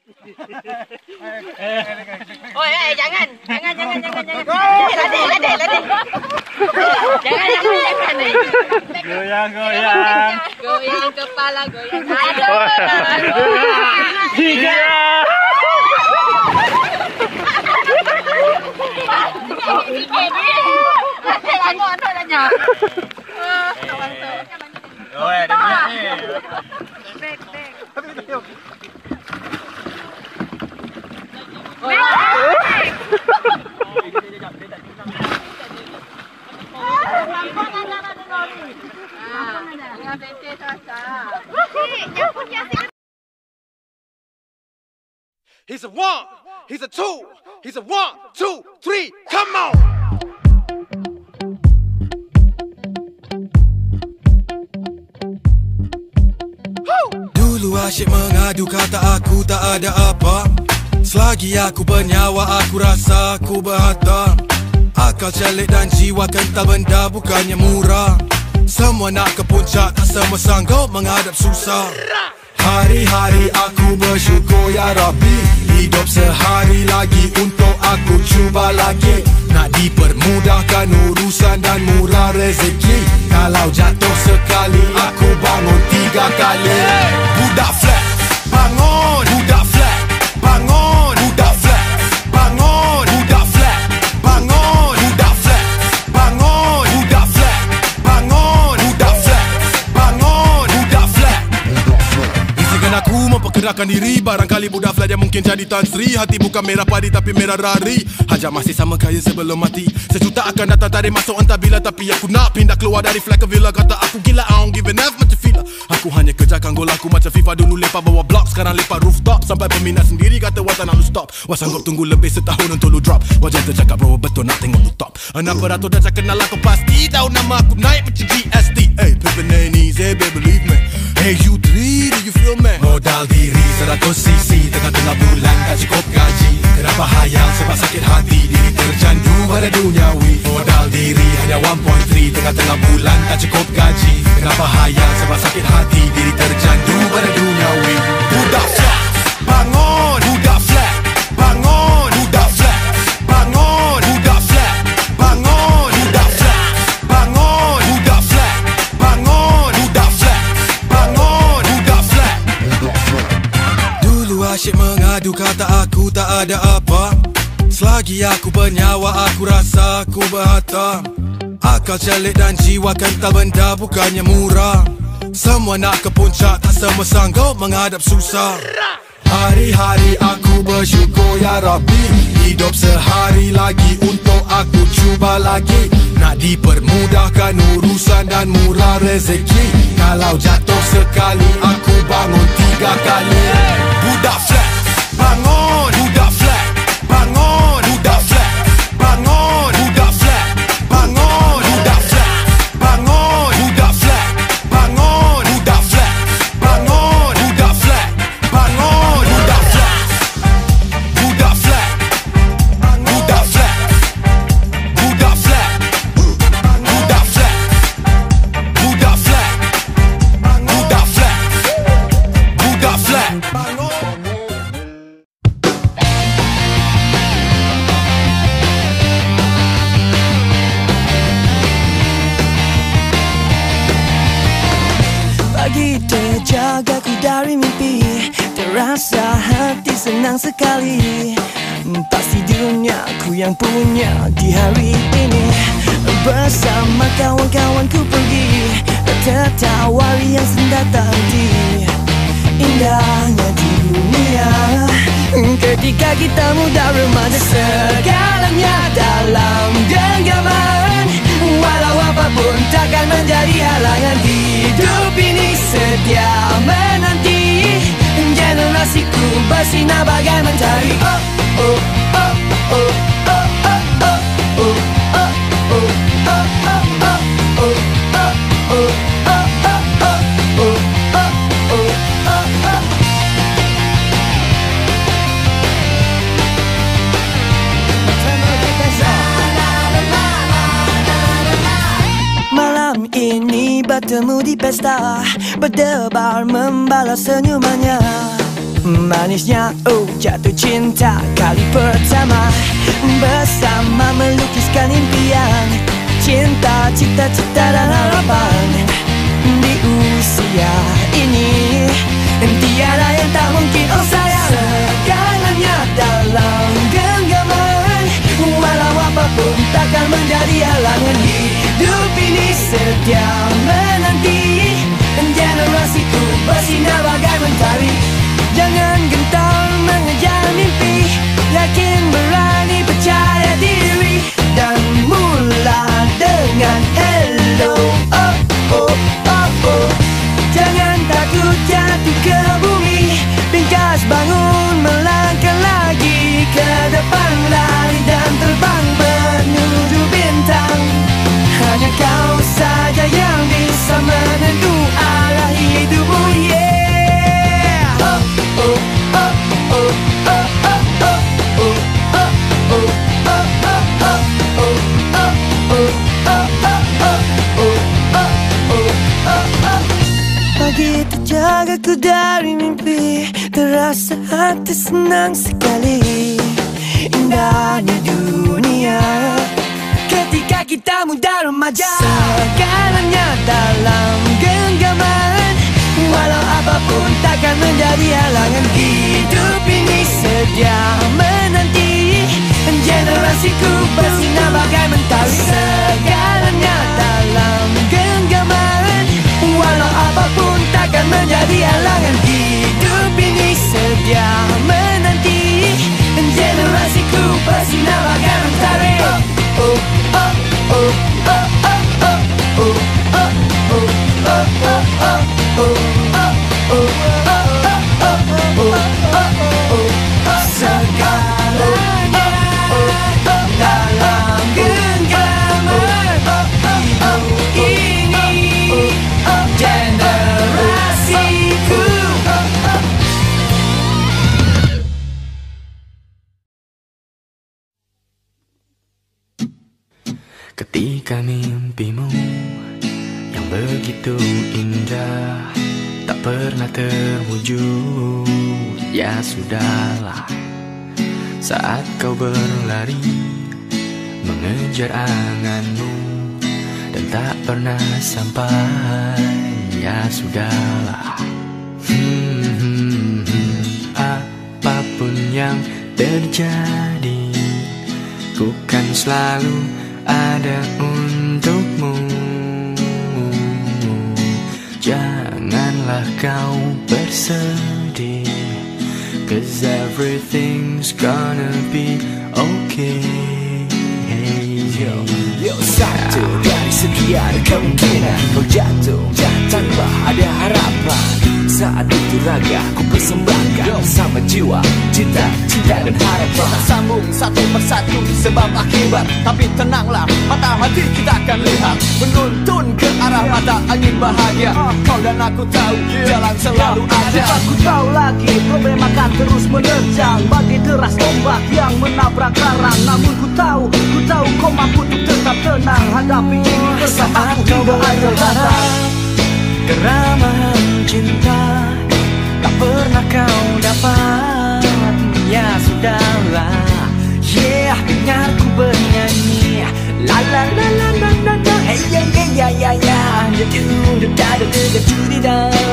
Oh, jangan. Ladek. Jangan. Goyang. Goyang kepala, goyang. Tiga. He's a one, he's a two, he's a 1, 2, 3, come on! Dulu asyik mengadu kata aku tak ada apa. Selagi aku bernyawa aku rasa aku berharta. Akal celik dan jiwa kental benda bukannya murah. Semua nak ke puncak tak semua sanggup menghadap susah. Hari-hari aku bersyukur ya Rabbi. Hidup sehari lagi untuk aku cuba lagi. Nak dipermudahkan urusan dan murah rezeki. Kalau jatuh sekali aku bangun 3 kali. Budak flat bangun, budak flat bangun, budak flat bangun, budak flat bangun, budak flat bangun, budak flat bangun, budak flat bangun, budak flat. Izinkan aku memperkerakan diri. Barangkali budak flat yang mungkin jadi Tan Sri. Hati bukan merah padi tapi merah rari. Hajat masih sama kaya sebelum mati. Sejuta akan datang tarik masuk entah bila. Tapi aku nak pindah keluar dari flat ke villa. Kata aku gila, I don't give an F macam Fila. Aku hanya kerjakan gol aku macam FIFA. Dulu lepak bawa blok, sekarang lepak rooftop. Sampai peminat sendiri kata wah tak nak lu stop. Wah sanggup tunggu lebih setahun untuk lu drop. Wajah tercakap bro betul nak tengok lu top. 600 dah cak kenal aku pasti. Tahu nama aku naik macam GST. Hey pimpin easy baby believe me. Hey you 3 do you feel me? Modal diri 100cc. Tengah-tengah bulan tak cukup gaji. Kenapa hayal sebab sakit hati. Diri tercandu pada duniawi. Modal diri hanya 1.3. Tengah-tengah bulan tak cukup gaji. Kenapa hayal sebab sakit hati. Diri tercandu pada duniawi. Budak flat bangun, budak flat bangun, budak flat bangun, budak flat bangun, budak flat bangun, budak flat bangun, budak flat bangun, budak flat. Dulu asyik mengadu kata aku tak ada apa. Selagi aku bernyawa aku rasa aku berharta. Akal celik dan jiwa kental benda bukannya murah. Semua nak ke puncak tak semua sanggup menghadap susah. Hari-hari aku bersyukur ya Rabbi. Hidup sehari lagi untuk aku cuba lagi. Nak dipermudahkan urusan dan murah rezeki. Kalau jatuh sekali aku bangun 3 kali. Budak flat bangun, budak flat bangun, budak flat bangun, budak flat bangun, budak flat bangun, budak flat bangun, budak flat bangun, budak flat bangun, budak flat budak flat budak flat budak flat budak flat budak flat budak flat budak flat bangun. Pagi terjagaku dari mimpi. Terasa hati senang sekali. Pasti duniaku yang punya di hari ini. Bersama kawan-kawanku pergi. Tertawari yang senda tak henti. Indahnya di dunia ketika kita muda remaja. Segalanya dalam genggaman. Walau apapun takkan menjadi halangan. Hidup ini setia menanti. Generasiku bersinar bagai mentari. Oh oh oh oh oh oh oh oh oh oh oh oh oh. Malam ini bertemu di pesta. Berdebar membalas senyumannya. Manisnya jatuh cinta kali pertama, bersama melukiskan impian, cinta, cita-cita dan harapan. Di usia ini tiada yang tak mungkin, oh sayang. Segalanya dalam genggaman, walau apapun takkan menjadi halangan. Hidup ini setia menanti, generasiku bersinar bagai mentari. Jangan gentar mengejar mimpi, yakin, berani, percaya diri, dan mula dengan hello. Oh oh oh oh. Jangan takut jatuh ke bumi, ringkas bangun, melangkah lagi ke depan, lari dan terbang menuju bintang. Hanya kau saja yang bisa menentu arah hidupmu, yeah. Oh oh oh oh oh oh oh oh oh oh oh oh. Pagi terjaga ku dari mimpi, terasa hati senang sekali. Indahnya dunia ketika kita muda remaja, segalanya dalam genggaman, walau apapun takkan menjadi halangan. Hidup ini sedia menanti, generasiku bersinar bagai mentari. Segalanya dalam genggaman, walau apapun takkan menjadi halangan. Hidup ini sedia menanti, generasiku bersinar bagai mentari. Oh oh oh oh oh oh oh oh oh oh oh oh. Segalanya dalam genggaman, hidup ini generasiku. Ketika mimpimu yang begitu indah tak pernah terwujud, ya sudahlah. Saat kau berlari mengejar anganmu dan tak pernah sampai, ya sudahlah. Apapun yang terjadi, ku kan selalu ada untukmu. Janganlah kau bersedih, 'cause everything's gonna be okay. Yo, satu dari sekian kemungkinan kau jatuh tanpa ada harapan. Saat itu raga ku persembahkan bersama jiwa, cinta, cinta dan harapan. Kita sambung satu persatu sebab akibat. Tapi tenanglah, mata hati kita akan lihat, menuntun ke arah mata angin bahagia. Kau dan aku tahu jalan selalu ada. Aku tahu lagi problem akan terus menerjang, bagi deras ombak yang menabrak karang. Namun ku tahu kau mampu untuk tetap tenang hadapi ini bersama aku hingga akhir kata. Keramahan cinta tak pernah kau dapat, ya sudahlah. Yeah, dengar ku bernyanyi, la la la la la la la, hey yeah yeah yeah yeah yeah, da da da da da da da da.